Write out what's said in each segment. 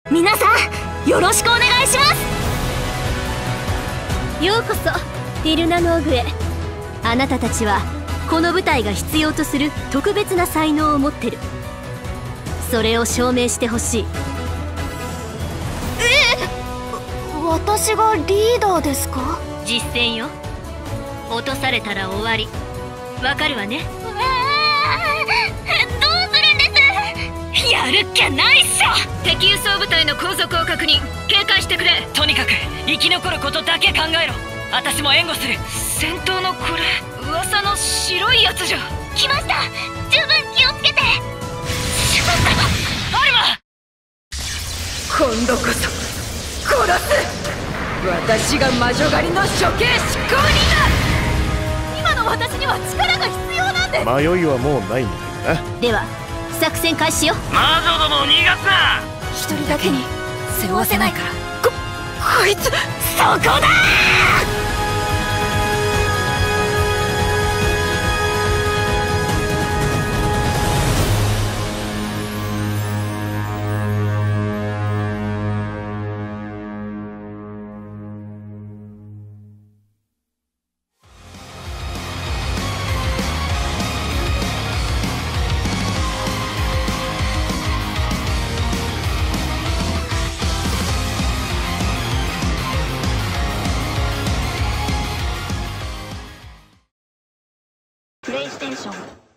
皆さんよろしくお願いします。ようこそディルナノーグへ。あなたたちはこの舞台が必要とする特別な才能を持ってる。それを証明してほしい。 私がリーダーですか？ 実践よ。落とされたら終わり。わかるわね。どうするんです？やるっきゃないっしょ。敵輸送部隊の後続を確認。警戒してくれ。 とにかく生き残ることだけ考えろ。私も援護する。 戦闘のこれ噂の白いやつじゃ。来ました。十分気をつけて。 アルマ、 今度こそ殺す。私が魔女狩りの処刑執行人だ。 今の私には力が必要なんです。 迷いはもうないんだよな。 では作戦開始よ。 魔女ども逃がすな。 一人だけに背負わせないから。こいつそこだ。 プレイステーション。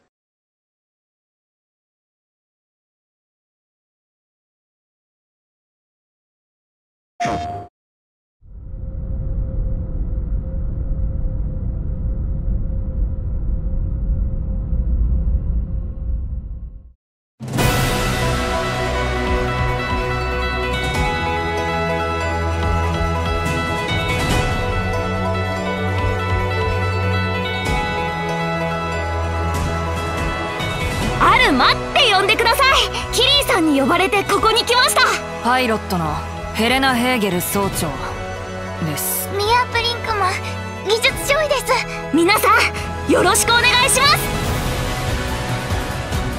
待って呼んでください。キリーさんに呼ばれてここに来ました。 パイロットのヘレナ・ヘーゲル総長です。 ミア・プリンクマン技術上位です。 皆さんよろしくお願いします。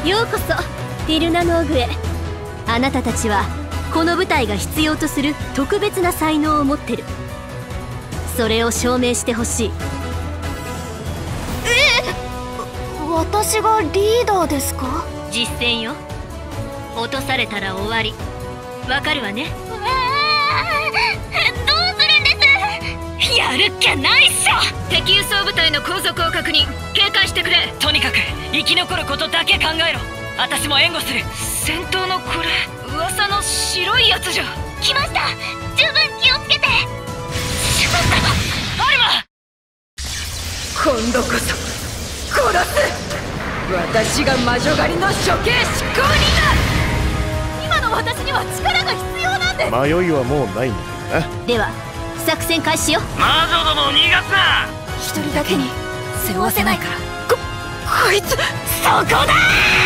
ようこそディルナノーグへ。あなたたちはこの舞台が必要とする特別な才能を持ってる。それを証明してほしい。 私がリーダーですか？ 実践よ。落とされたら終わり。わかるわね。どうするんです？やるっきゃないっしょ。敵輸送部隊の後続を確認。警戒してくれ。 とにかく生き残ることだけ考えろ。私も援護する。 戦闘のこれ噂の白いやつじゃ。来ました。十分気をつけて。 アルマ、 今度こそ殺す。私が魔女狩りの処刑執行人だ。 今の私には力が必要なんです。 迷いはもうないんだよな。 では作戦開始よ。 魔女ども逃がすな。 一人だけに背負わせないから。こいつそこだ。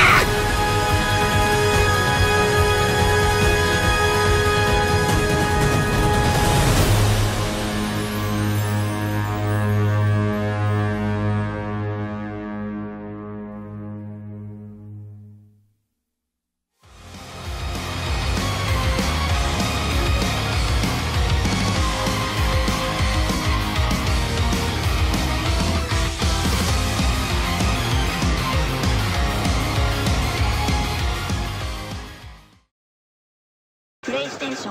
プレイステーション。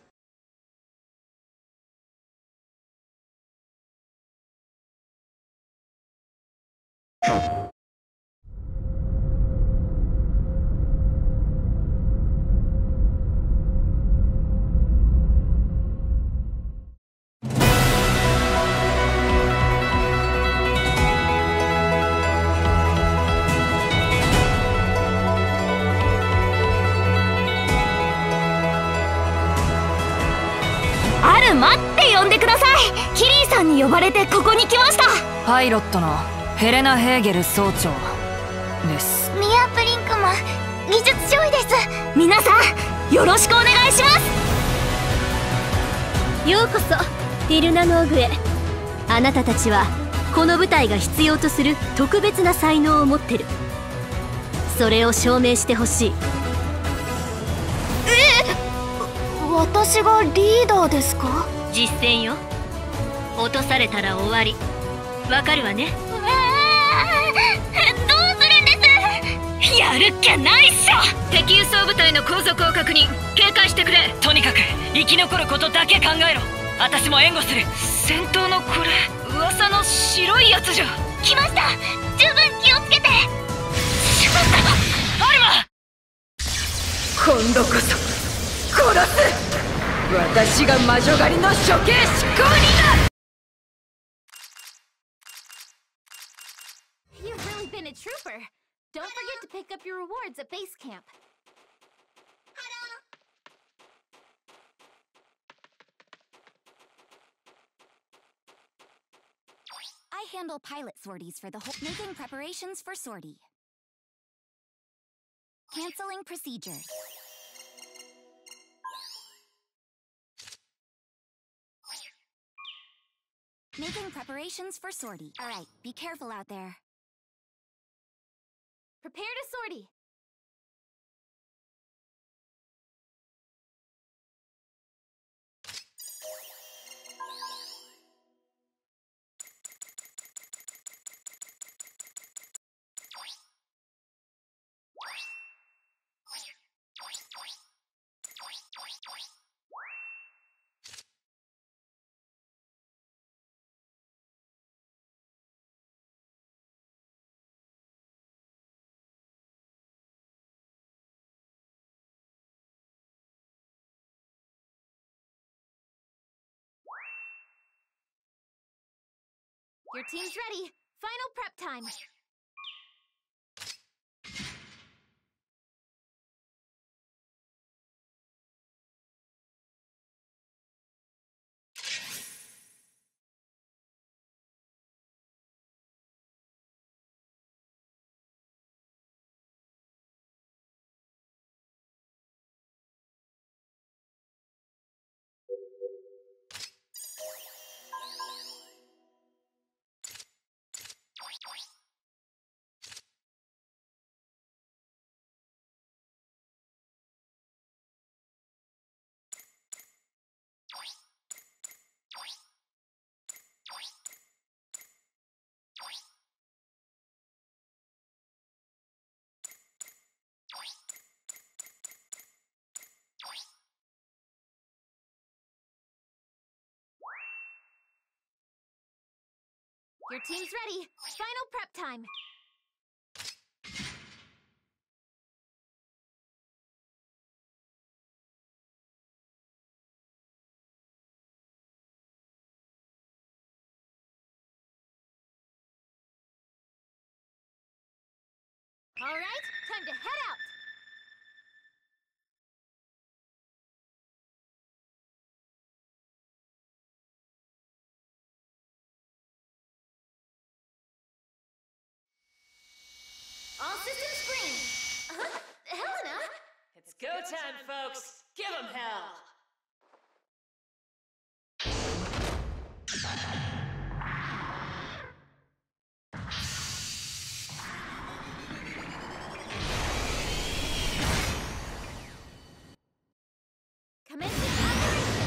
待って呼んでください。キリーさんに呼ばれてここに来ました。 パイロットのヘレナ・ヘーゲル総長です。 ミア・プリンクマン技術上位です。 皆さんよろしくお願いします。ようこそディルナノーグへ。あなたたちはこの舞台が必要とする特別な才能を持ってる。それを証明してほしい。 私がリーダーですか？ 実践よ。落とされたら終わり。わかるわね。 どうするんです？ やるっきゃないっしょ。 敵輸送部隊の後続を確認。警戒してくれ。 とにかく生き残ることだけ考えろ。私も援護する。 先頭のこれ噂の白いやつじゃ。 来ました。十分気をつけて。 しまった。アルマ。 今度こそ殺す。私が魔女狩りの処刑執行人だ。 You've really been a trooper. Don't forget to pick up your rewards at base camp. I handle pilot sorties for the whole... Making preparations for sortie. Canceling procedures. Making preparations for sortie. Alright, be careful out there. Prepare to sortie. Your team's ready. Final prep time. Your team's ready. Final prep time. All right, time to head out. All systems green. Helena? It's go time, folks. Give them hell. Commencing operation.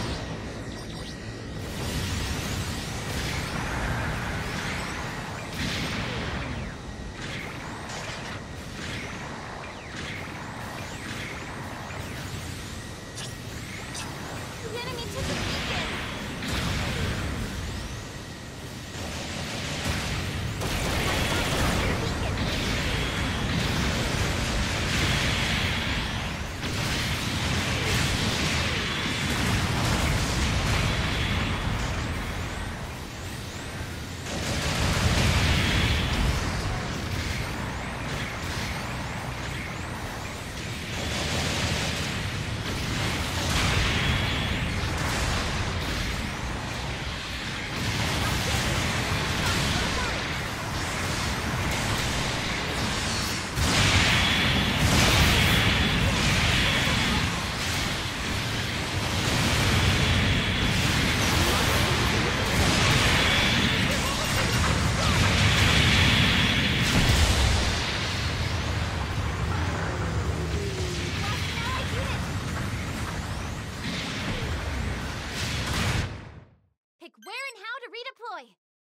The enemy took a beacon. deploy!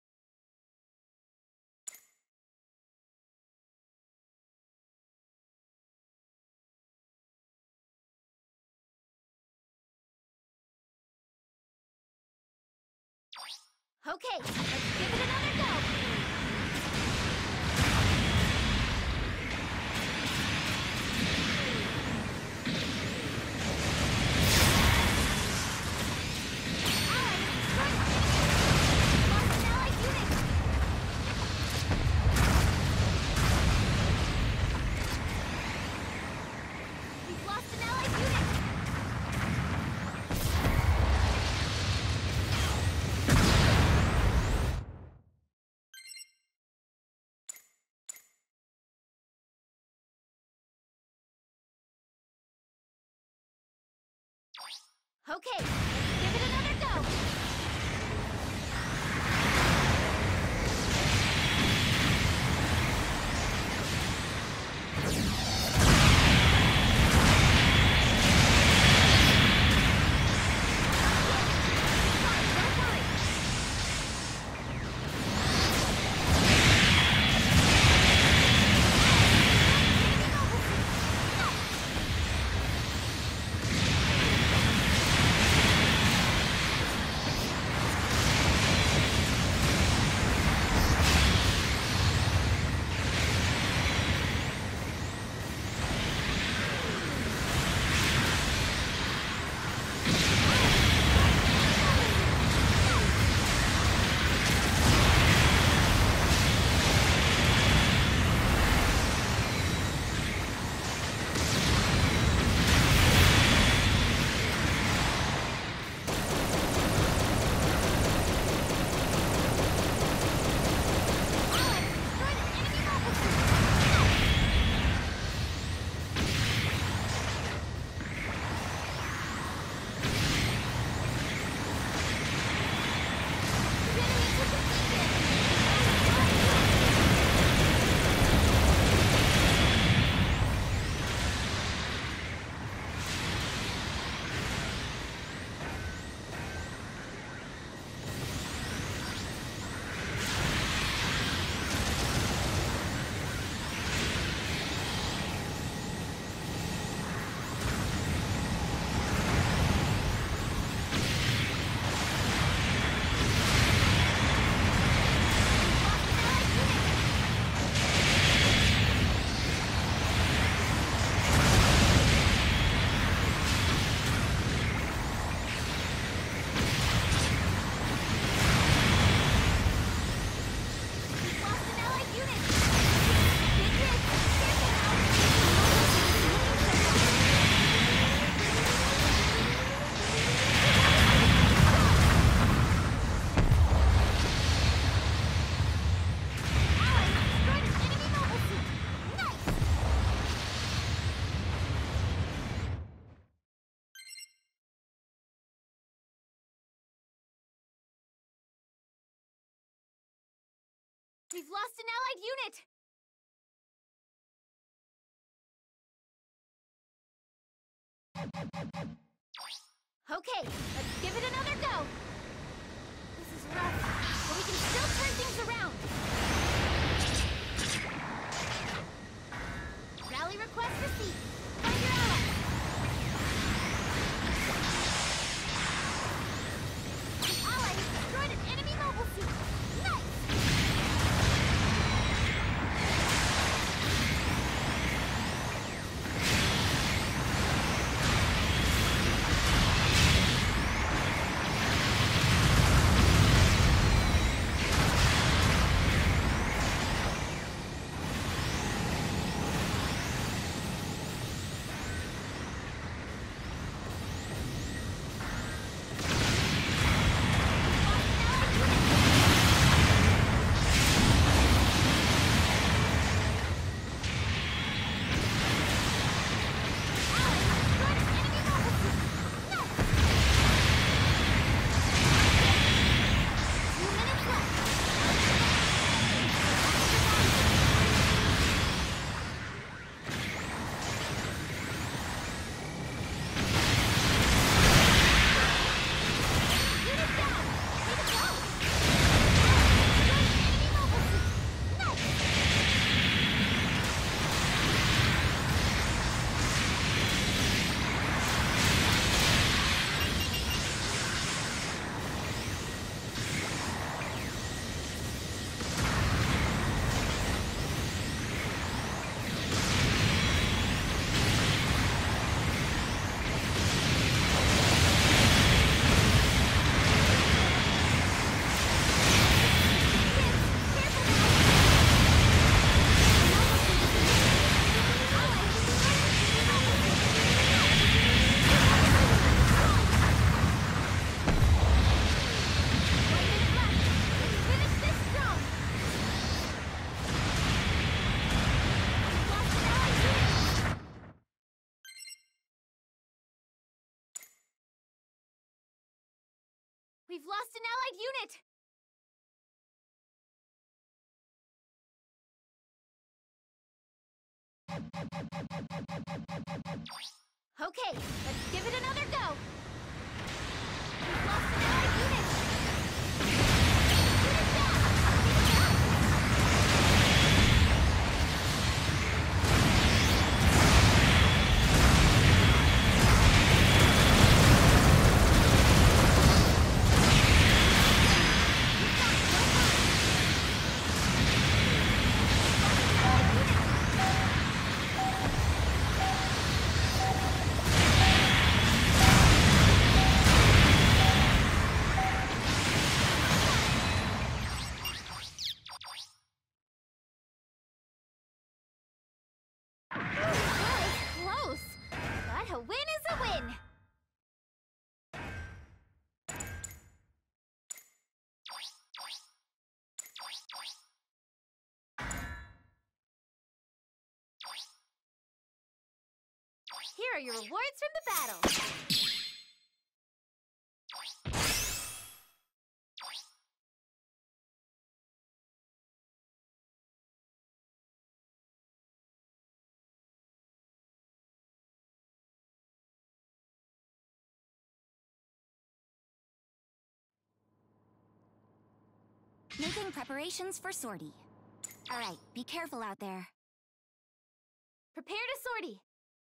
Okay, let's give it another go! Okay, let's give it another go! We've lost an allied unit! Okay, let's give it another go! This is rough, but we can still turn things around! Rally request received! Find your ally! The ally has destroyed an enemy mobile suit! Nice! We've lost an allied unit! Okay, let's give it another go! We've lost an allied unit! Unit down! Close, but a win is a win. Here are your rewards from the battle. Making preparations for sortie. Alright, be careful out there. Prepare to sortie.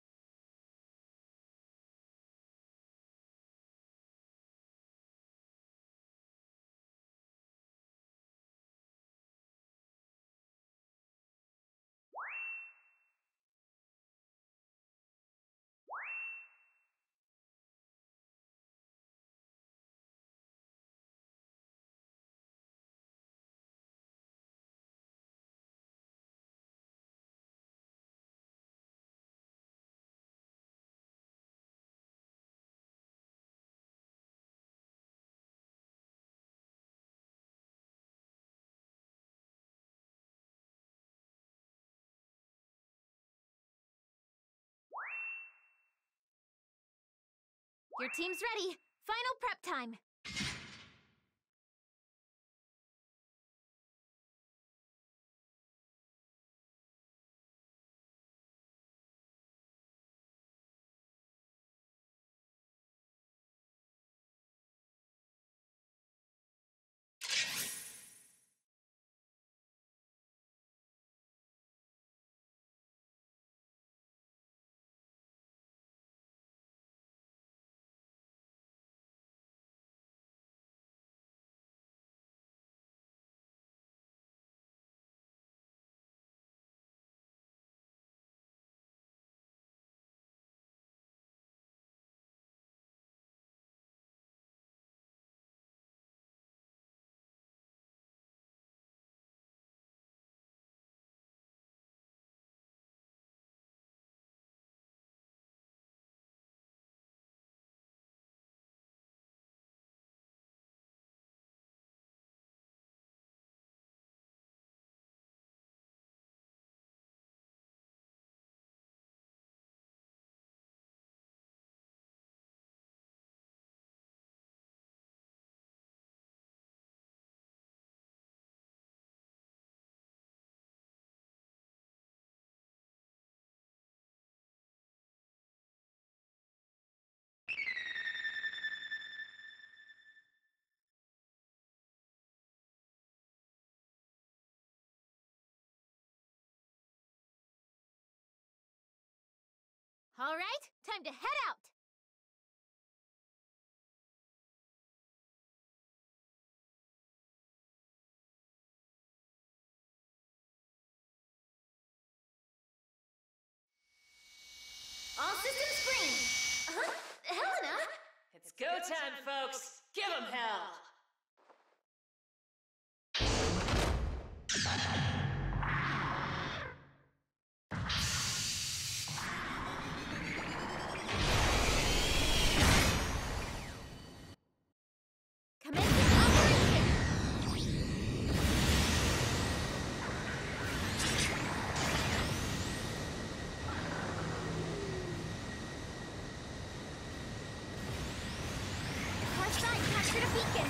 Your team's ready. Final prep time. All right, time to head out. All systems green. Helena? It's go time, folks! Give 'em hell! Commencing operation. side captured a beacon.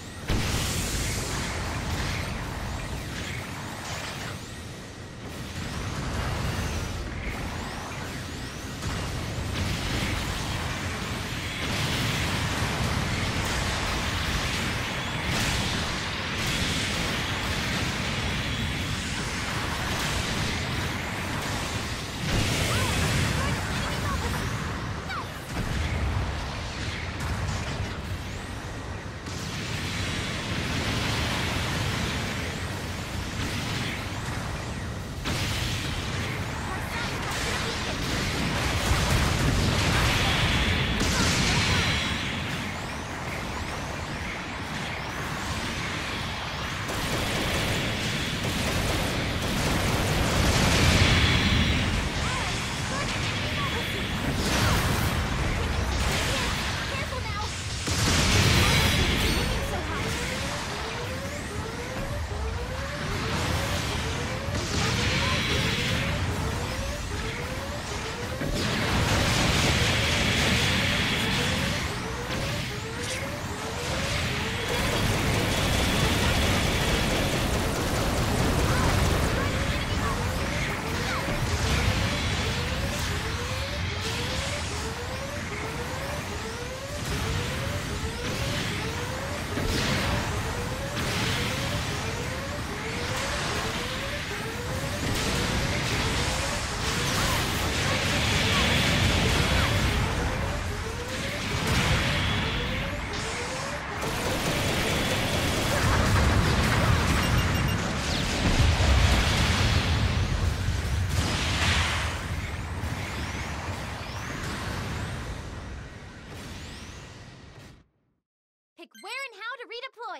Careful now! Moving so high. Pick where and how to redeploy.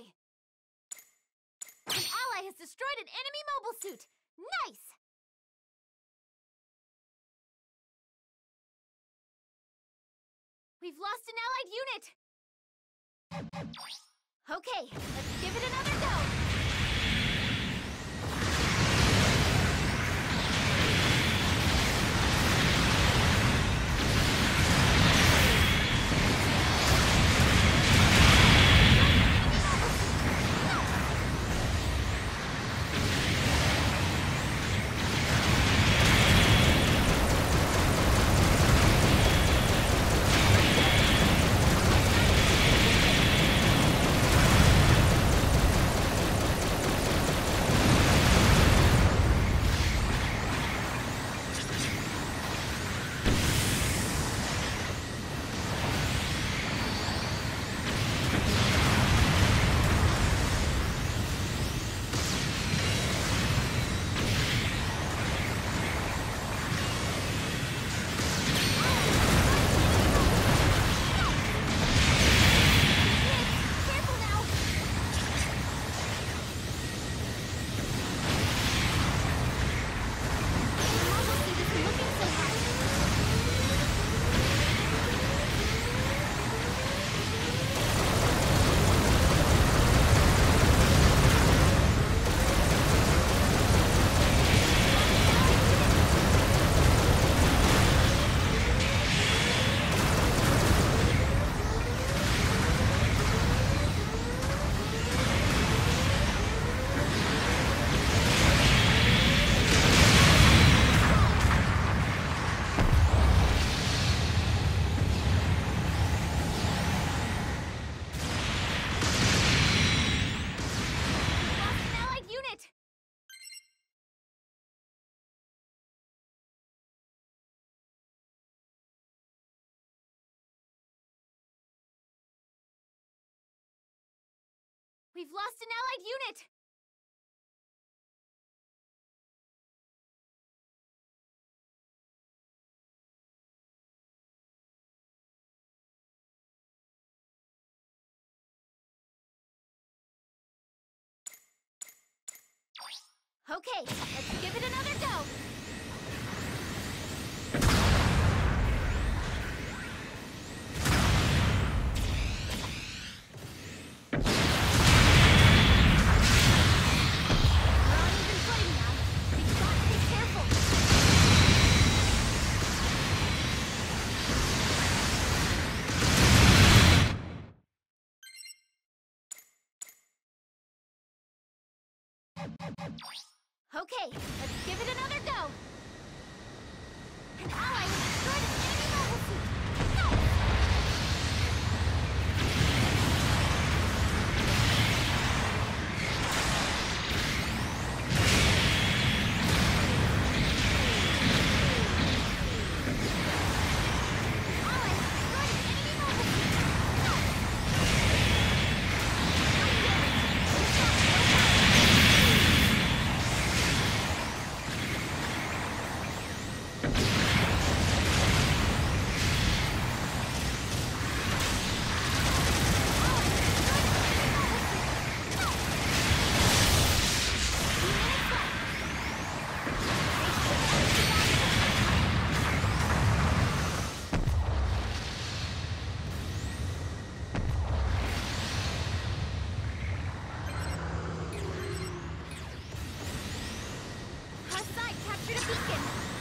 An ally has destroyed an enemy mobile suit. Nice! We've lost an allied unit. Okay, let's give it another go. Careful now! The mobile suit is looking so high. Lost an allied unit! We've lost an allied unit! Okay, let's give it another go! We're on even footing now. We've got to be careful. Okay, let's give it another go. An ally has destroyed an enemy mobile suit. Nice! Our side captured a beacon.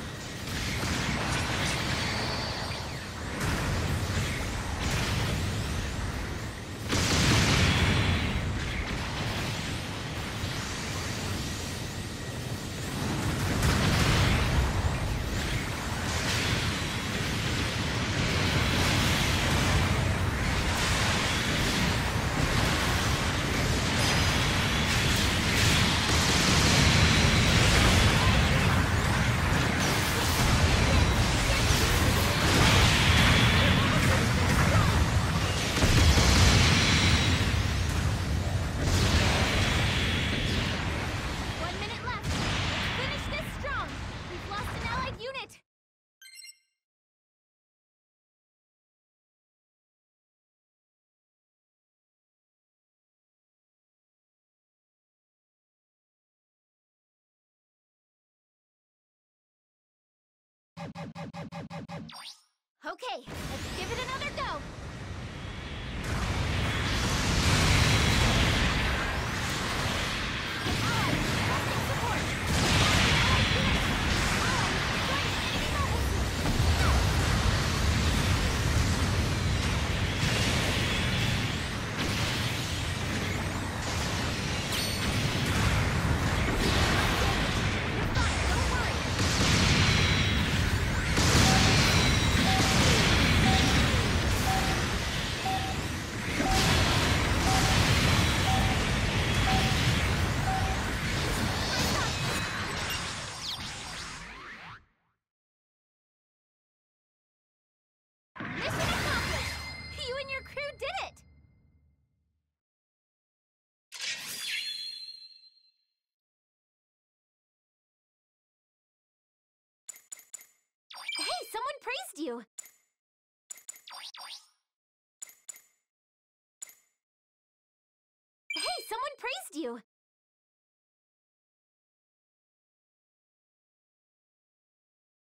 Okay, let's give it another go. Mission accomplished! You and your crew did it! Hey, someone praised you! Hey, someone praised you!